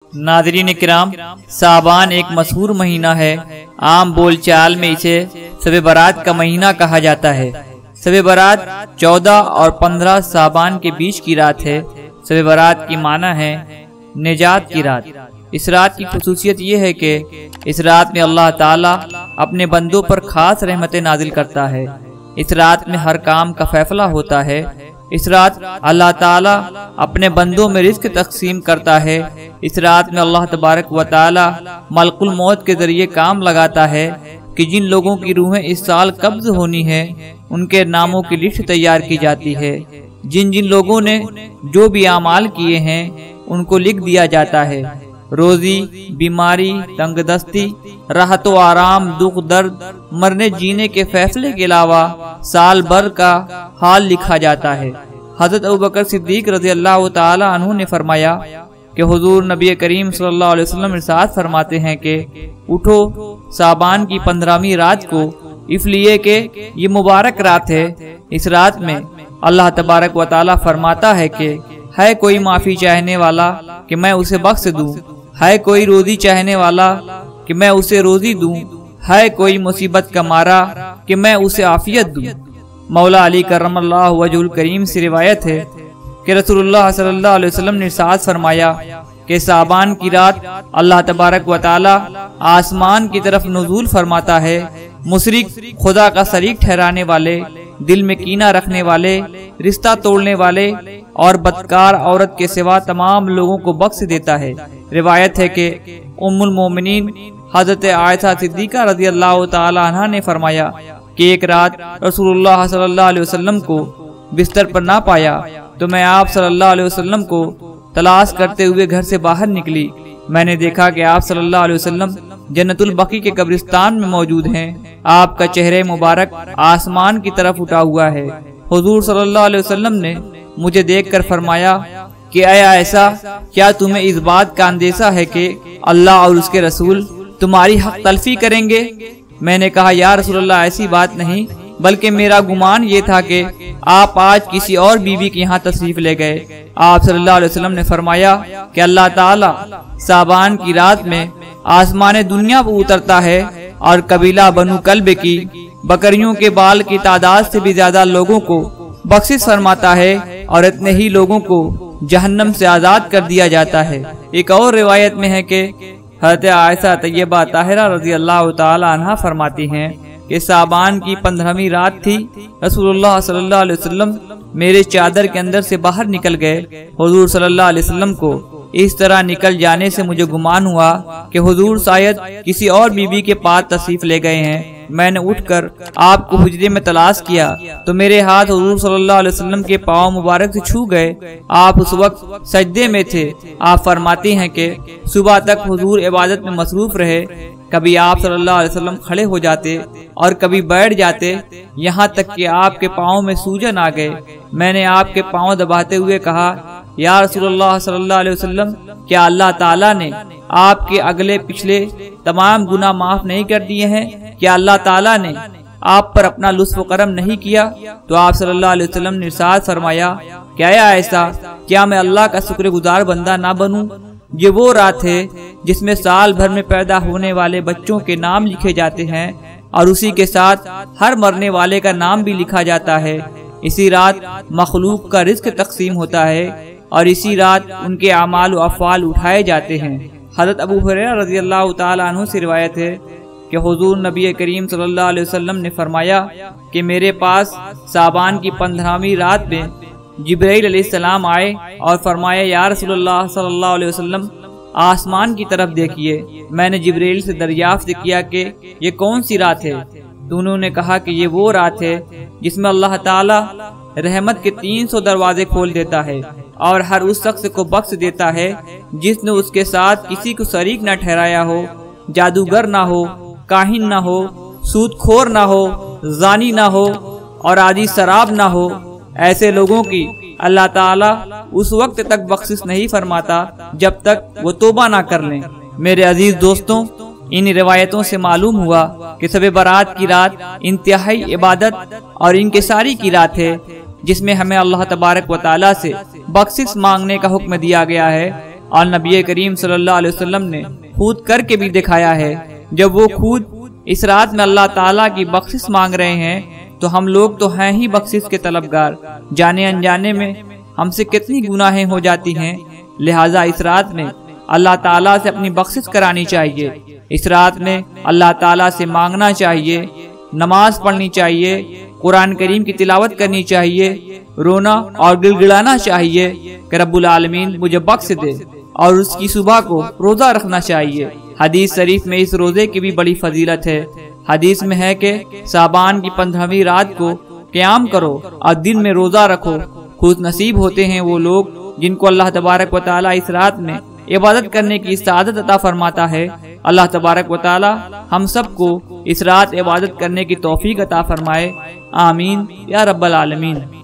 नाज़रीन किराम, साबान एक मशहूर महीना है। आम बोल चाल में इसे शब बारात का महीना कहा जाता है। शब बारात 14 और 15 साबान के बीच की रात है। शब बारात की माना है निजात की रात। इस रात की खुसूसियत ये है कि इस रात में अल्लाह ताला अपने बंदों पर खास रहमतें नाजिल करता है। इस रात में हर काम का फैसला होता है। इस रात अल्लाह ताला अपने बंदों में रिज़्क तक़सीम करता है। इस रात में अल्लाह तबारक व ताला मलकुल मौत के जरिए काम लगाता है कि जिन लोगों की रूहें इस साल कब्ज़ होनी है उनके नामों की लिस्ट तैयार की जाती है। जिन जिन लोगों ने जो भी आमाल किए हैं उनको लिख दिया जाता है। रोजी, बीमारी, तंगदस्ती, राहत व आराम, दुख दर्द, मरने जीने के फैसले के अलावा साल भर का हाल लिखा जाता है। हज़रत अबू बकर सिद्दीक़ रज़ी अल्लाह ताला अन्हु ने फरमाया कि हुज़ूर नबी करीम सल्लल्लाहु अलैहि वसल्लम इरशाद फरमाते हैं कि उठो साबान की 15वीं रात को, इसलिए कि ये मुबारक रात है। इस रात में अल्लाह तबारक व ताला फरमाता है कि है कोई माफ़ी चाहने वाला कि मैं उसे बख्श दूं, है कोई रोज़ी चाहने वाला कि मैं उसे रोज़ी दूं, है कोई मुसीबत का मारा कि मैं उसे आफियत दूं। मौला अली करमल्लाहु वजहुल करीम से रिवायत है कि रसूलुल्लाह सल्लल्लाहु अलैहि वसल्लम ने इरशाद फरमाया कि साबान की रात अल्लाह तबारक व ताला आसमान की तरफ नुज़ूल फरमाता है। मुशरिक, खुदा का शरीक ठहराने वाले, दिल में कीना रखने वाले, रिश्ता तोड़ने वाले और बदकार औरत के सिवा तमाम लोगों को बख्श देता है। रिवायत है कि उम्मुल मोमिनीन हज़रत आयशा सिद्दीक़ा रज़ी अल्लाह ताला अन्हा ने फरमाया कि एक रात रसूलुल्लाह सल्लल्लाहु अलैहि वसल्लम को बिस्तर पर ना पाया तो मैं आप सल्लल्लाहु अलैहि वसल्लम को तलाश करते हुए घर से बाहर निकली। मैंने देखा कि आप सल्लल्लाहु अलैहि वसल्लम जन्नतुल बकी के कब्रिस्तान में मौजूद हैं। आपका चेहरे मुबारक आसमान की तरफ उठा हुआ है। हुजूर सल्लल्लाहु अलैहि वसल्लम ने मुझे देखकर फरमाया कि आया ऐसा, क्या तुम्हें इस बात का अंदेशा है कि अल्लाह और उसके रसूल तुम्हारी हक तलफी करेंगे? मैंने कहा या रसूलल्लाह, ऐसी बात नहीं, बल्कि मेरा गुमान ये था कि आप आज किसी और बीवी के यहाँ तशरीफ ले गए। आप सल्लल्लाहु अलैहि वसल्लम ने फरमाया कि अल्लाह ताला साबान की रात में आसमान दुनिया पर उतरता है और कबीला बनु कल्ब की बकरियों के बाल की तादाद से भी ज्यादा लोगों को बख्शिश फरमाता है और इतने ही लोगों को जहन्नम से आजाद कर दिया जाता है। एक और रिवायत में है कि हज़रत आयशा तैयबा ताहिरा रज़ी अल्लाह ताला अन्हा फरमाती हैं कि साबान की 15वीं रात थी। रसूलुल्लाह सल्लल्लाहु अलैहि वसल्लम मेरे चादर के अंदर से बाहर निकल गए। हुजूर सल्लल्लाहु अलैहि वसल्लम को इस तरह निकल जाने से मुझे गुमान हुआ कि हुजूर शायद किसी और बीवी के पास तशरीफ ले गए हैं। मैंने उठकर आपको हुजरे में तलाश किया तो मेरे हाथ हुजूर सल्लल्लाहु अलैहि वसल्लम के पाँव मुबारक से छू गए। आप उस वक्त सजदे में थे। आप फरमाती हैं कि सुबह तक हुजूर इबादत में मसरूफ रहे। कभी आप सल्लल्लाहु अलैहि वसल्लम खड़े हो जाते और कभी बैठ जाते, यहाँ तक कि आपके पाँव में सूजन आ गए। मैंने आपके पाँव दबाते हुए कहा, या रसूलुल्लाह सल्लल्लाहु अलैहि वसल्लम, क्या अल्लाह ताला ने आपके अगले पिछले तमाम गुनाह माफ नहीं कर दिए हैं? क्या अल्लाह ताला ने आप पर अपना लुत्फ़ करम नहीं किया? तो आप सल्लल्लाहु अलैहि वसल्लम ने इरशाद फरमाया, क्या ऐसा, क्या मैं अल्लाह का शुक्रगुजार बंदा ना बनूं? ये वो रात है जिसमें साल भर में पैदा होने वाले बच्चों के नाम लिखे जाते हैं और उसी के साथ हर मरने वाले का नाम भी लिखा जाता है। इसी रात मखलूक का रिज़्क तक़सीम होता है और इसी रात उनके अमाल व अफ़आल उठाए जाते हैं। हज़रत अबू हुरैरा रज़ी अल्लाह ताला अन्हु से रिवायत है कि हुज़ूर नबी करीम सल्लल्लाहु अलैहि वसल्लम ने फरमाया कि मेरे पास साबान की 15वीं रात में जिब्राइल अलैहिस्सलाम आए और फरमाया, या रसूलुल्लाह सल्लल्लाहु अलैहि वसल्लम, आसमान की तरफ देखिए। मैंने जिब्राइल से दरियाफ्त किया कि ये कौन सी रात है? तो उन्होंने कहा कि ये वो रात है जिसमें अल्लाह ताला रहमत के 300 दरवाजे खोल देता है और हर उस शख्स को बख्श देता है जिसने उसके साथ किसी को शरीक न ठहराया हो, जादूगर ना हो, काहिन ना हो, सूदखोर ना हो, जानी ना हो और आदि शराब ना हो। ऐसे लोगों की अल्लाह ताला उस वक्त तक बख्शिश नहीं फरमाता जब तक वो तौबा ना कर लें। मेरे अजीज दोस्तों, इन रिवायतों से मालूम हुआ कि शब बारात की रात इंतहाई इबादत और इंकिसारी की रात है, जिसमें हमें अल्लाह तबारक व ताला से बख्शिश मांगने का हुक्म दिया गया है اور نبی کریم صلی اللہ علیہ وسلم نے خود کر کے بھی دکھایا ہے۔ جب وہ خود اس رات میں اللہ تعالیٰ کی بخشش مانگ رہے ہیں تو ہم لوگ تو ہیں ہی بخشش کے طلبگار، جانے انجانے میں ہم سے کتنی گناہیں ہو جاتی ہیں، لہٰذا اس رات میں اللہ تعالیٰ سے اپنی بخشش کرانی چاہیے۔ اس رات میں اللہ تعالیٰ سے مانگنا چاہیے، نماز پڑھنی چاہیے، قرآن کریم کی تلاوت کرنی چاہیے، رونا اور گڑ گڑانا چاہیے کہ رب العالمین مجھے بخش دے، اور اس کی صبح کو روزہ رکھنا چاہیے۔ حدیث شریف میں اس روزے کی بھی بڑی فضیلت ہے۔ حدیث میں ہے کہ شعبان کی 15ویں رات کو قیام کرو اور دن میں روزہ رکھو، خوش نصیب ہوتے ہیں وہ لوگ جن کو اللہ تبارک و تعالیٰ اس رات میں عبادت کرنے کی سعادت عطا فرماتا ہے۔ اللہ تبارک و تعالیٰ ہم سب کو اس رات عبادت کرنے کی توفیق عطا فرمائے، آمین یا رب العالمین۔